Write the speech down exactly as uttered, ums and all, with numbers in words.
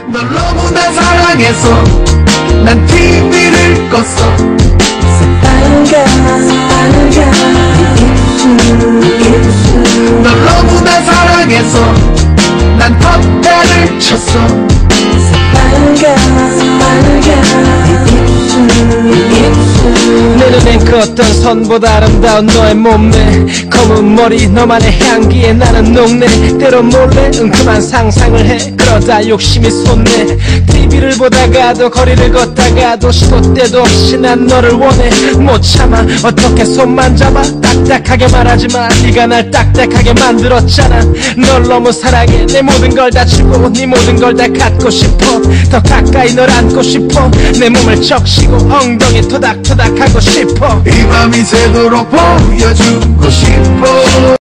널 너무나 사랑해서 난 티비를 껐어. 널 너무나 사랑해서 난 헛배를 쳤어. 내 눈엔 그 어떤 선보다 아름다운 너의 몸매, 검은 머리 너만의 향기에 나는 녹네. 때로 몰래 은큼한 상상을 해. 그러다 욕심이 솟네. 티비를 보다가도 거리를 걷다가도 시도 때도 없이 난 너를 원해. 못 참아 어떻게 손만 잡아. 딱딱하게 말하지마. 네가 날 딱딱하게 만들었잖아. 널 너무 사랑해. 내 모든 걸 다 주고 네 모든 걸 다 갖고 싶어. 더 가까이 널 안고 싶어. 내 몸을 적시고 엉덩이 토닥토닥 하고 싶어. 이 밤이 새도록 보여주고 싶어.